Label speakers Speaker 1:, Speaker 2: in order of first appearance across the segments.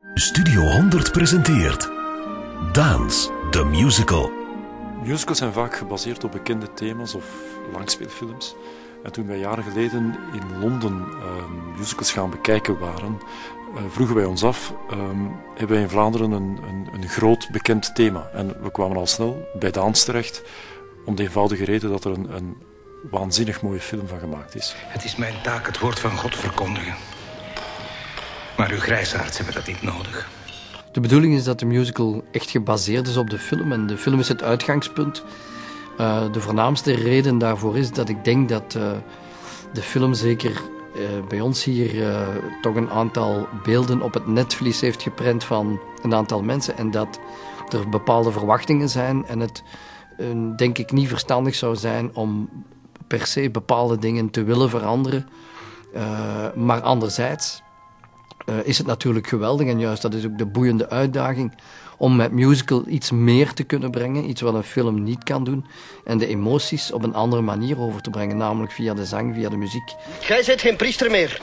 Speaker 1: Studio 100 presenteert Daans, the musical.
Speaker 2: Musicals zijn vaak gebaseerd op bekende thema's of langspeelfilms. En toen wij jaren geleden in Londen musicals gaan bekijken waren, vroegen wij ons af, hebben wij in Vlaanderen een groot bekend thema? En we kwamen al snel bij Daans terecht, om de eenvoudige reden dat er een waanzinnig mooie film van gemaakt is.
Speaker 3: Het is mijn taak het woord van God verkondigen. Maar uw grijsaards hebben dat niet nodig.
Speaker 4: De bedoeling is dat de musical echt gebaseerd is op de film. En de film is het uitgangspunt. De voornaamste reden daarvoor is dat ik denk dat de film zeker bij ons hier toch een aantal beelden op het netvlies heeft geprent van een aantal mensen. En dat er bepaalde verwachtingen zijn. En het denk ik niet verstandig zou zijn om per se bepaalde dingen te willen veranderen. Maar anderzijds is het natuurlijk geweldig, en juist dat is ook de boeiende uitdaging, om met musical iets meer te kunnen brengen, iets wat een film niet kan doen, en de emoties op een andere manier over te brengen, namelijk via de zang, via de muziek.
Speaker 5: Jij bent geen priester meer.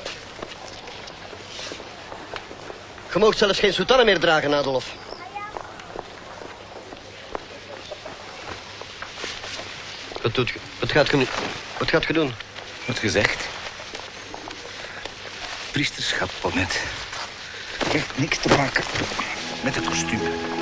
Speaker 5: Je mag zelfs geen soutane meer dragen, Adolf. Wat doet je? Wat gaat je doen?
Speaker 3: Wat gezegd? Priesterschap, Bonnet. Heeft niks te maken met het kostuum.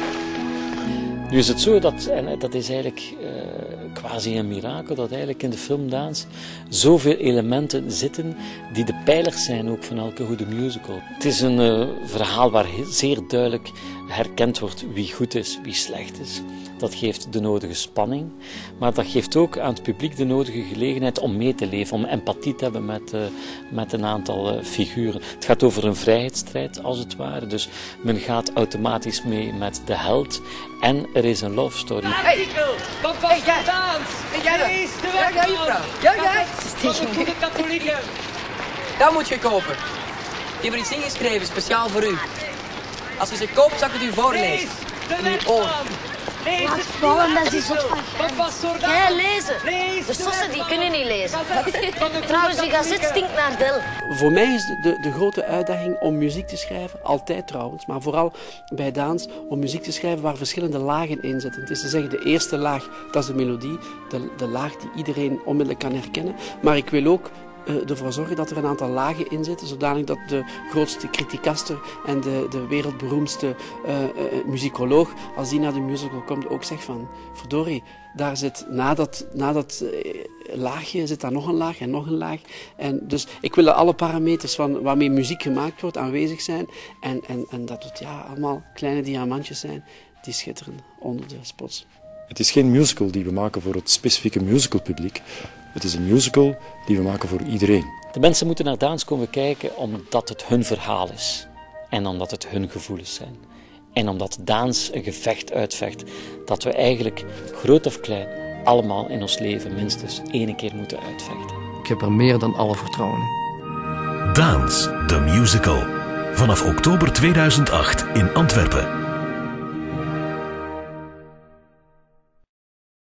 Speaker 6: Nu is het zo dat, en dat is eigenlijk quasi een mirakel, dat eigenlijk in de film Daans zoveel elementen zitten die de pijlers zijn ook van elke goede musical. Het is een verhaal waar zeer duidelijk herkend wordt wie goed is, wie slecht is. Dat geeft de nodige spanning, maar dat geeft ook aan het publiek de nodige gelegenheid om mee te leven, om empathie te hebben met een aantal figuren. Het gaat over een vrijheidsstrijd, als het ware, dus men gaat automatisch mee met de held en er is een love story.
Speaker 7: Van Daans! Jij is de weg!
Speaker 8: Ja,
Speaker 7: Van de goede katholieken!
Speaker 8: dat moet je kopen. Ik heb er iets ingeschreven, speciaal voor u. Als je ze koopt, zal ik het u voorlezen. In uw oor.
Speaker 7: Laat
Speaker 9: vallen, dat is zot
Speaker 7: van
Speaker 9: Ja, lezen. De sossen die kunnen niet lezen. Trouwens, die gazet stinkt naar Del.
Speaker 10: Voor mij is de grote uitdaging om muziek te schrijven, altijd trouwens, maar vooral bij Daans, om muziek te schrijven waar verschillende lagen in zitten. Het is te zeggen, de eerste laag, dat is de melodie, de laag die iedereen onmiddellijk kan herkennen. Maar ik wil ook ervoor zorgen dat er een aantal lagen in zitten, zodanig dat de grootste criticaster en de wereldberoemdste muzikoloog, als die naar de musical komt, ook zegt van, verdorie, daar zit na dat laagje zit daar nog een laag en nog een laag. En dus ik wil dat alle parameters van waarmee muziek gemaakt wordt aanwezig zijn en dat het allemaal kleine diamantjes zijn die schitteren onder de spots.
Speaker 2: Het is geen musical die we maken voor het specifieke musicalpubliek. Het is een musical die we maken voor iedereen.
Speaker 6: De mensen moeten naar Daans komen kijken omdat het hun verhaal is. En omdat het hun gevoelens zijn. En omdat Daans een gevecht uitvecht dat we eigenlijk, groot of klein, allemaal in ons leven minstens 1 keer moeten uitvechten.
Speaker 4: Ik heb er meer dan alle vertrouwen in.
Speaker 1: Daans, the musical. Vanaf oktober 2008 in Antwerpen.